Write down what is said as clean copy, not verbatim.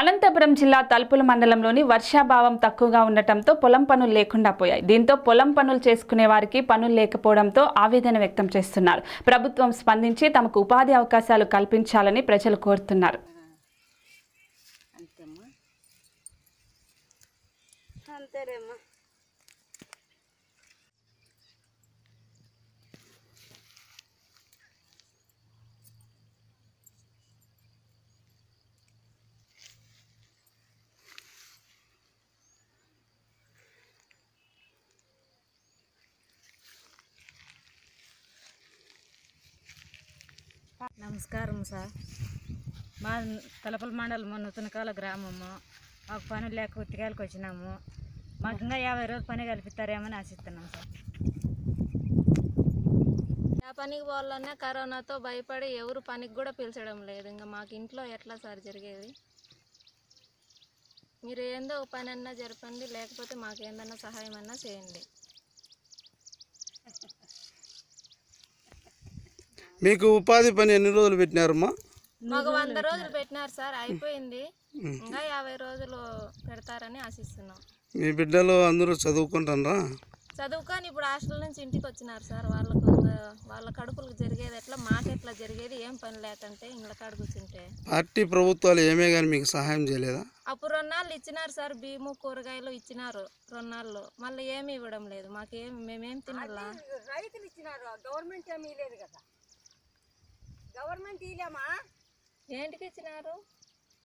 అనంతపురం జిల్లా తలుపుల మండలంలోని వర్షాభావం తక్కువగా ఉండటంతో పొలం పనులు లేకుండా పోయాయి. దీంతో పొలం పనులు చేసుకునే వారికి పనులు లేకపోవడంతో ఆవేదన వ్యక్తం చేస్తున్నారు. ప్రభుత్వం స్పందించి తమకు ఉపాధి అవకాశాలు కల్పించాలని ప్రజలు కోరుతున్నారు. నమస్కారం సార్. మా తలపల మండలం నూతనకాల గ్రామము. మాకు పనులు లేక ఉత్తికాయలకు వచ్చినాము. మాకు ఇంకా 50 రోజులు పని కల్పిస్తారేమని ఆశిస్తున్నాం సార్. ఆ పనికి పోవాలన్నా కరోనాతో భయపడి ఎవరు పనికి కూడా పిలిచడం లేదు. ఇంకా మాకు ఇంట్లో ఎట్లా సార్ జరిగేది? మీరు ఏందో పని అన్నా జరపండి, లేకపోతే మాకు ఏందన్నా సహాయం అన్నా చేయండి. మీకు ఉపాధి పని ఎన్ని రోజులు పెట్టినారమ్మా? మాకు 100 రోజులు పెట్టినారు సార్, అయిపోయింది. ఇంకా 50 రోజులు పెడతారని ఆశిస్తున్నాం. మీ బిడ్డలు అందరూ చదువుకుంటారా? చదువుకొని ఇప్పుడు హాస్టల్ నుంచి ఇంటికి వచ్చినారు సార్. వాళ్ళ కడుపులకు జరిగేది ఎట్లా, మాకెట్లా జరిగేది? ఏం పని లేకంటే ఇంట్లో కాడ కూర్చుంటే. పార్టీ ప్రభుత్వాలు ఏమే కానీ మీకు సహాయం చేయలేదా? అప్పుడు 2 నాళ్ళు ఇచ్చినారు సార్, బియ్యము కూరగాయలు ఇచ్చినారు 2 నాళ్ళు. మళ్ళీ ఏమి ఇవ్వడం లేదు. మేమేం తినాలా? రైతులు ఇచ్చినారు, గవర్నమెంట్ ఏమీ లేదు కదా. గవర్నమెంట్ ఇలేమా? ఏంటికి ఇచ్చినారు?